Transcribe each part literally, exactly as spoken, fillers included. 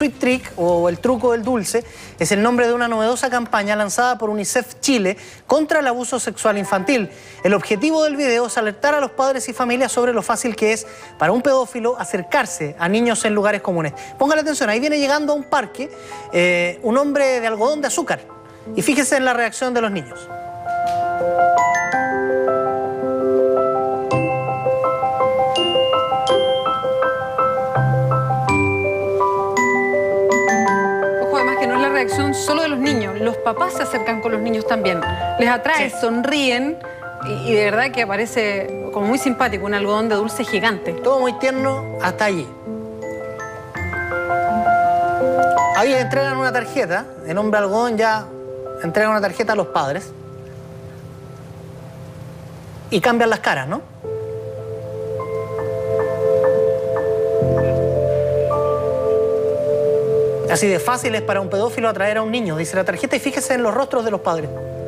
Sweet Trick, o el truco del dulce, es el nombre de una novedosa campaña lanzada por UNICEF Chile contra el abuso sexual infantil. El objetivo del video es alertar a los padres y familias sobre lo fácil que es para un pedófilo acercarse a niños en lugares comunes. Póngale atención, ahí viene llegando a un parque eh, un hombre de algodón de azúcar. Y fíjese en la reacción de los niños. Reacción solo de los niños, los papás se acercan con los niños también, les atrae, sí. Sonríen y, y de verdad que aparece como muy simpático, un algodón de dulce gigante. Todo muy tierno hasta allí. Ahí entregan una tarjeta, el hombre algodón ya entrega una tarjeta a los padres y cambian las caras, ¿no? Así de fácil es para un pedófilo atraer a un niño, dice la tarjeta, y fíjese en los rostros de los padres.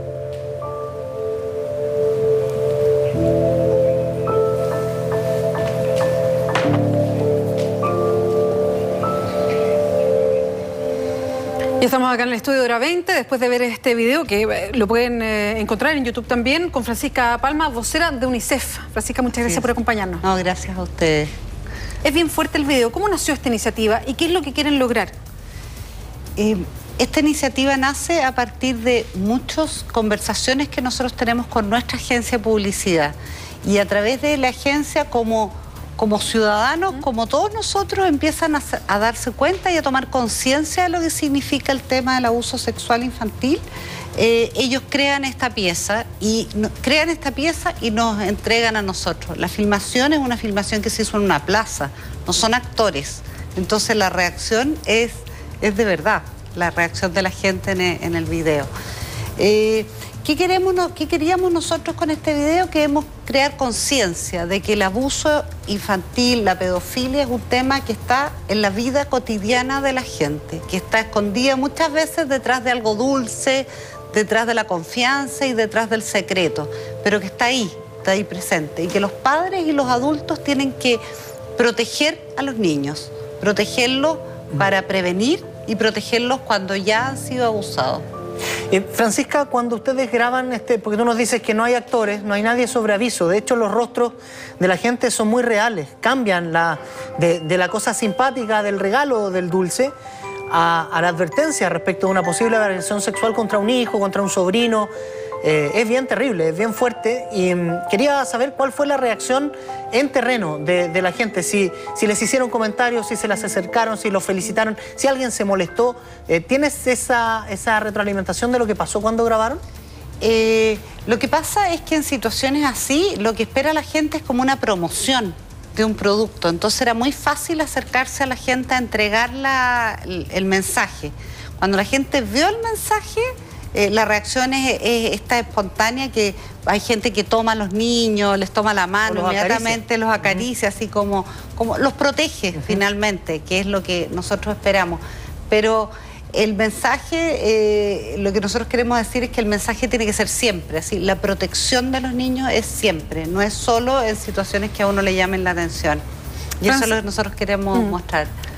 Ya estamos acá en el estudio de Hora veinte, después de ver este video, que lo pueden eh, encontrar en YouTube también, con Francisca Palma, vocera de UNICEF. Francisca, muchas gracias sí. por acompañarnos. No, gracias a ustedes. Es bien fuerte el video. ¿Cómo nació esta iniciativa y qué es lo que quieren lograr? Eh, esta iniciativa nace a partir de muchas conversaciones que nosotros tenemos con nuestra agencia de publicidad, y a través de la agencia como, como ciudadanos, como todos nosotros, empiezan a, a darse cuenta y a tomar conciencia de lo que significa el tema del abuso sexual infantil. Eh, ellos crean esta pieza y no, crean esta pieza y nos entregan a nosotros. La filmación es una filmación que se hizo en una plaza, no son actores, entonces la reacción es es de verdad, la reacción de la gente en el, en el video. Eh, ¿qué, queremos, ¿Qué queríamos nosotros con este video? Queremos crear conciencia de que el abuso infantil, la pedofilia, es un tema que está en la vida cotidiana de la gente, que está escondida muchas veces detrás de algo dulce, detrás de la confianza y detrás del secreto, pero que está ahí, está ahí presente, y que los padres y los adultos tienen que proteger a los niños, protegerlos para prevenir y protegerlos cuando ya han sido abusados. Eh, Francisca, cuando ustedes graban, este, porque tú nos dices que no hay actores, no hay nadie sobre aviso, de hecho los rostros de la gente son muy reales, cambian la, de, de la cosa simpática del regalo del dulce a, a la advertencia respecto de una posible agresión sexual contra un hijo, contra un sobrino. Eh, es bien terrible, es bien fuerte, y um, quería saber cuál fue la reacción en terreno de, de la gente, si, si les hicieron comentarios, si se las acercaron, si los felicitaron, si alguien se molestó. Eh, ¿Tienes esa, esa retroalimentación de lo que pasó cuando grabaron? Eh, lo que pasa es que en situaciones así, lo que espera la gente es como una promoción de un producto, entonces era muy fácil acercarse a la gente a entregar la, el, el mensaje. Cuando la gente vio el mensaje, Eh, la reacción es, es esta espontánea, que hay gente que toma a los niños, les toma la mano, los inmediatamente acaricia. los acaricia, uh-huh. así como, como los protege uh-huh. finalmente, que es lo que nosotros esperamos. Pero el mensaje, eh, lo que nosotros queremos decir es que el mensaje tiene que ser siempre, así, la protección de los niños es siempre, no es solo en situaciones que a uno le llamen la atención. Y Francis, eso es lo que nosotros queremos uh-huh. mostrar.